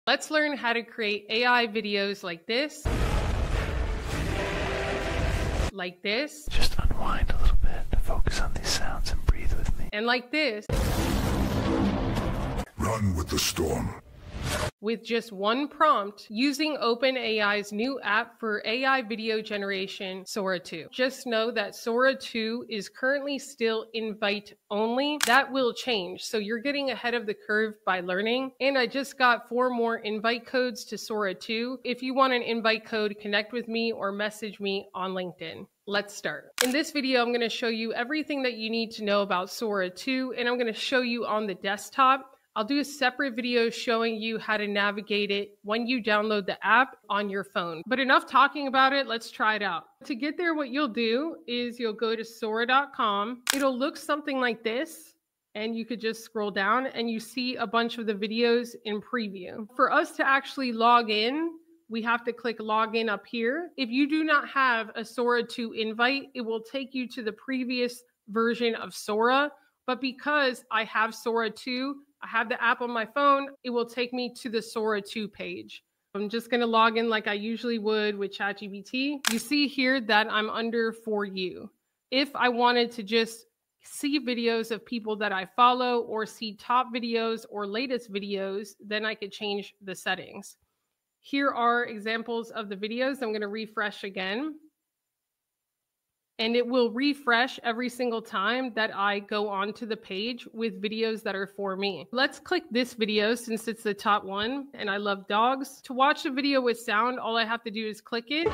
Let's learn how to create AI videos like this. Like this. Just unwind a little bit to focus on these sounds and breathe with me. And like this. Run with the storm. With just one prompt using OpenAI's new app for AI video generation, Sora 2. Just know that Sora 2 is currently still invite only. That will change, so you're getting ahead of the curve by learning. And I just got 4 more invite codes to Sora 2. If you want an invite code, connect with me or message me on LinkedIn. Let's start. In this video, I'm going to show you everything that you need to know about Sora 2, and I'm going to show you on the desktop. I'll do a separate video showing you how to navigate it when you download the app on your phone. But enough talking about it, let's try it out. To get there, what you'll do is you'll go to Sora.com. It'll look something like this, and you could just scroll down and you see a bunch of the videos in preview. For us to actually log in, we have to click login up here. If you do not have a Sora 2 invite, it will take you to the previous version of Sora. But because I have Sora 2, I have the app on my phone, it will take me to the Sora 2 page. I'm just going to log in like I usually would with ChatGPT. You see here that I'm under For You. If I wanted to just see videos of people that I follow or see top videos or latest videos, then I could change the settings. Here are examples of the videos. I'm going to refresh again. And it will refresh every single time that I go onto the page with videos that are for me. Let's click this video since it's the top one and I love dogs. To watch the video with sound, all I have to do is click it.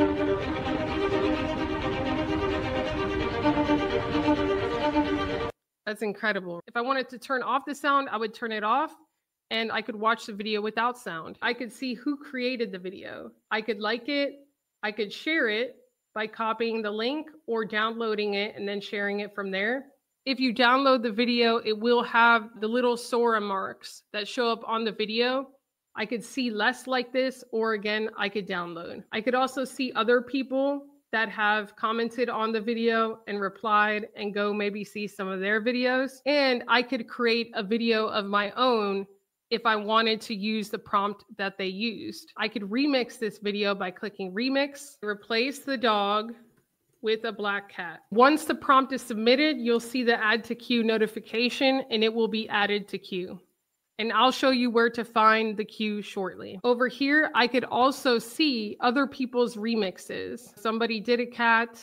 That's incredible. If I wanted to turn off the sound, I would turn it off and I could watch the video without sound. I could see who created the video. I could like it. I could share it by copying the link or downloading it and then sharing it from there. If you download the video, it will have the little Sora marks that show up on the video. I could see less like this, or again, I could download. I could also see other people that have commented on the video and replied and go maybe see some of their videos. And I could create a video of my own if I wanted to use the prompt that they used. I could remix this video by clicking remix, replace the dog with a black cat. Once the prompt is submitted, you'll see the add to queue notification and it will be added to queue. And I'll show you where to find the queue shortly. Over here, I could also see other people's remixes. Somebody did a cat,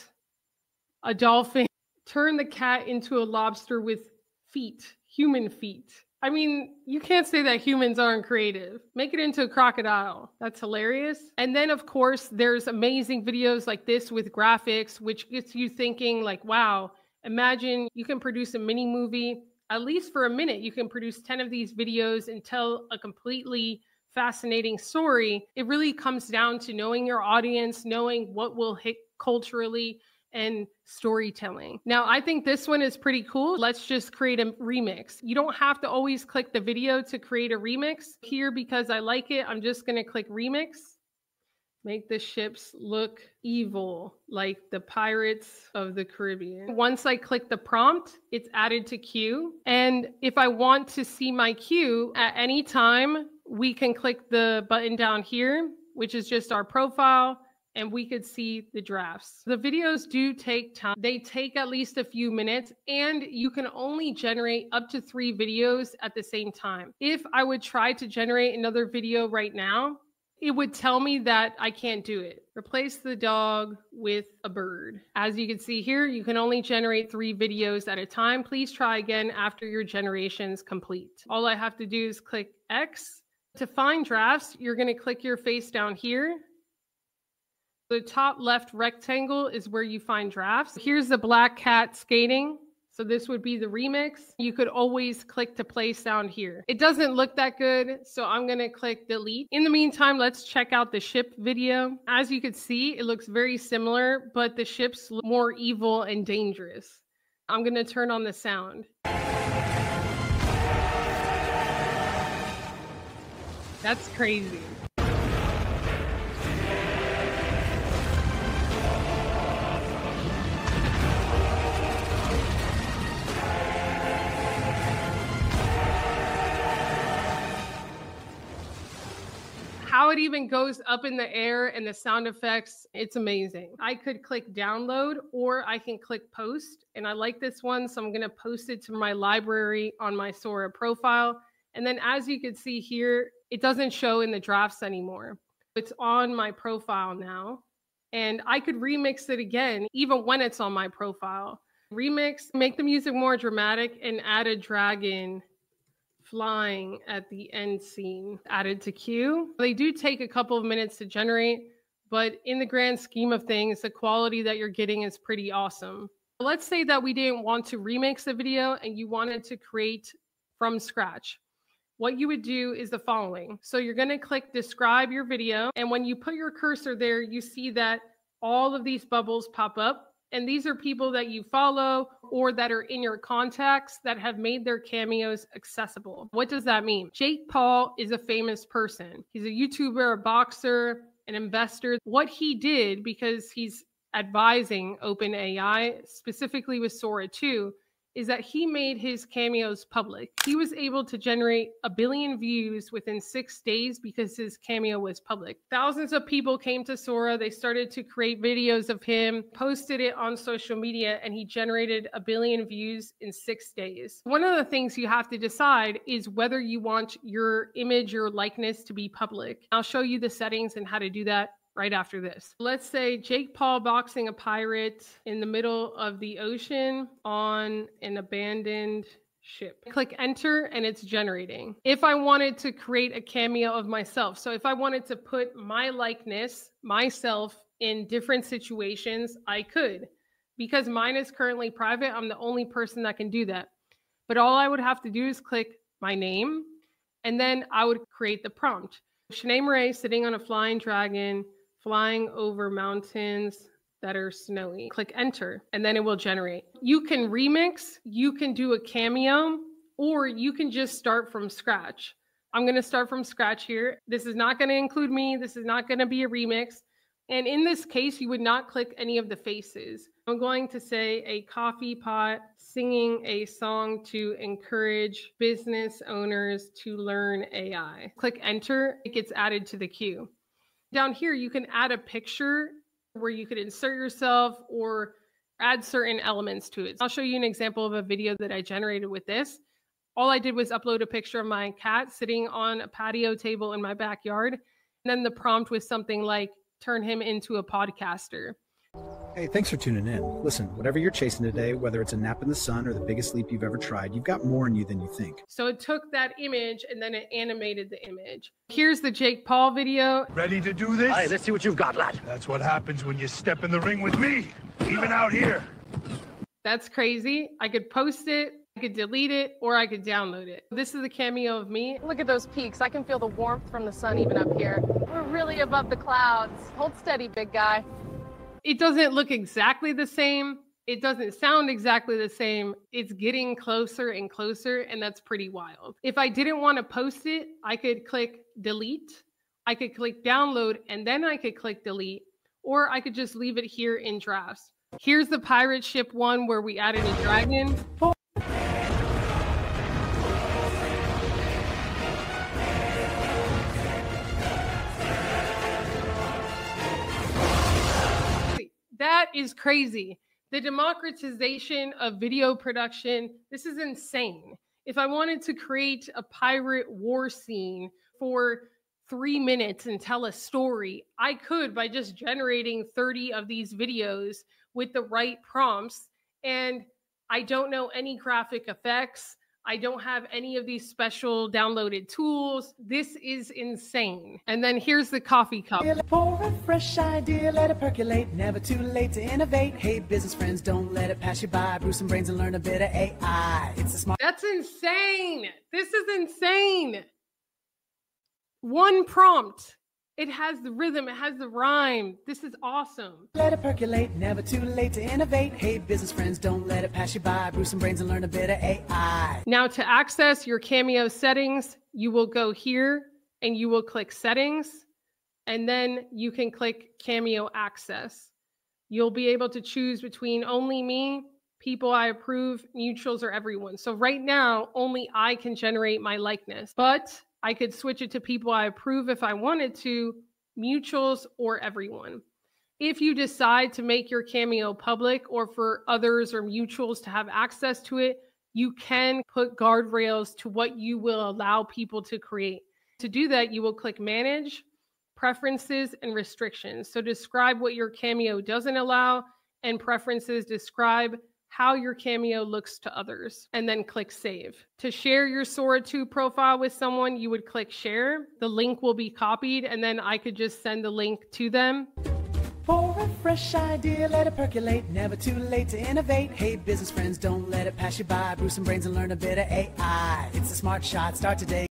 a dolphin, turn the cat into a lobster with feet, human feet. I mean, you can't say that humans aren't creative. Make it into a crocodile. That's hilarious. And then, of course, there's amazing videos like this with graphics, which gets you thinking like, wow, imagine you can produce a mini movie. At least for a minute, you can produce 10 of these videos and tell a completely fascinating story. It really comes down to knowing your audience, knowing what will hit culturally, and storytelling. Now, I think this one is pretty cool. Let's just create a remix. You don't have to always click the video to create a remix. Here, because I like it, I'm just going to click remix. Make the ships look evil, like the Pirates of the Caribbean. Once I click the prompt, it's added to queue. And if I want to see my queue at any time, we can click the button down here, which is just our profile, and we could see the drafts. The videos do take time. They take at least a few minutes, and you can only generate up to 3 videos at the same time. If I would try to generate another video right now, it would tell me that I can't do it. Replace the dog with a bird. As you can see here, you can only generate 3 videos at a time. Please try again after your generation's complete. All I have to do is click X. To find drafts, you're gonna click your face down here. The top left rectangle is where you find drafts. Here's the black cat skating. So this would be the remix. You could always click to play sound here. It doesn't look that good, so I'm gonna click delete. In the meantime, let's check out the ship video. As you can see, it looks very similar, but the ships look more evil and dangerous. I'm gonna turn on the sound. That's crazy. how it even goes up in the air and the sound effects, it's amazing. I could click download or I can click post. And I like this one, so I'm gonna post it to my library on my Sora profile. And then as you can see here, it doesn't show in the drafts anymore. It's on my profile now. And I could remix it again, even when it's on my profile. Remix, make the music more dramatic, and add a dragon flying at the end scene added to queue. They do take a couple of minutes to generate, but in the grand scheme of things, the quality that you're getting is pretty awesome. Let's say that we didn't want to remix the video and you wanted to create from scratch. What you would do is the following. So you're going to click describe your video. And when you put your cursor there, you see that all of these bubbles pop up. And these are people that you follow or that are in your contacts that have made their cameos accessible. What does that mean? Jake Paul is a famous person. He's a YouTuber, a boxer, an investor. What he did, because he's advising OpenAI, specifically with Sora 2, is that he made his cameos public. He was able to generate 1 billion views within 6 days because his cameo was public. Thousands of people came to Sora. They started to create videos of him, posted it on social media, and he generated 1 billion views in 6 days. One of the things you have to decide is whether you want your image, your likeness to be public. I'll show you the settings and how to do that right after this. Let's say Jake Paul boxing a pirate in the middle of the ocean on an abandoned ship. Click enter and it's generating. If I wanted to create a cameo of myself, so if I wanted to put my likeness, myself in different situations, I could. Because mine is currently private, I'm the only person that can do that. But all I would have to do is click my name and then I would create the prompt. Shanae Murray sitting on a flying dragon, flying over mountains that are snowy. Click enter, and then it will generate. You can remix, you can do a cameo, or you can just start from scratch. I'm gonna start from scratch here. This is not gonna include me. This is not gonna be a remix. And in this case, you would not click any of the faces. I'm going to say a coffee pot singing a song to encourage business owners to learn AI. Click enter, it gets added to the queue. Down here, you can add a picture where you could insert yourself or add certain elements to it. I'll show you an example of a video that I generated with this. All I did was upload a picture of my cat sitting on a patio table in my backyard. And then the prompt was something like, turn him into a podcaster. Hey, thanks for tuning in. Listen, whatever you're chasing today, whether it's a nap in the sun or the biggest sleep you've ever tried, you've got more in you than you think. So it took that image and then it animated the image. Here's the Jake Paul video. Ready to do this? Hey, let's see what you've got, lad. That's what happens when you step in the ring with me, even out here. That's crazy. I could post it, I could delete it, or I could download it. This is the cameo of me. Look at those peaks. I can feel the warmth from the sun even up here. We're really above the clouds. Hold steady, big guy. It doesn't look exactly the same. It doesn't sound exactly the same. It's getting closer and closer, and that's pretty wild. If I didn't want to post it, I could click delete. I could click download, and then I could click delete, or I could just leave it here in drafts. Here's the pirate ship one where we added a dragon. That is crazy. The democratization of video production, this is insane. If I wanted to create a pirate war scene for 3 minutes and tell a story, I could by just generating 30 of these videos with the right prompts. And I don't know any graphic effects. I don't have any of these special downloaded tools. This is insane. And then here's the coffee cup. For a fresh idea, let it percolate. Never too late to innovate. Hey, business friends, don't let it pass you by. Brew some brains and learn a bit of AI. It's a smart. That's insane. This is insane. One prompt. It has the rhythm. It has the rhyme. This is awesome. Let it percolate. Never too late to innovate. Hey, business friends, don't let it pass you by. Brew some brains and learn a bit of AI. Now to access your Cameo settings, you will go here and you will click settings, and then you can click Cameo access. You'll be able to choose between only me, people I approve, neutrals, or everyone. So right now, only I can generate my likeness. But I could switch it to people I approve if I wanted to, mutuals, or everyone. If you decide to make your Cameo public or for others or mutuals to have access to it, you can put guardrails to what you will allow people to create. To do that, you will click Manage, Preferences, and Restrictions. So describe what your Cameo doesn't allow, and Preferences describe how your Cameo looks to others, and then click Save. To share your Sora 2 profile with someone, you would click Share. The link will be copied, and then I could just send the link to them. For a fresh idea, let it percolate. Never too late to innovate. Hey, business friends, don't let it pass you by. Brew some brains and learn a bit of AI. It's a smart shot. Start today.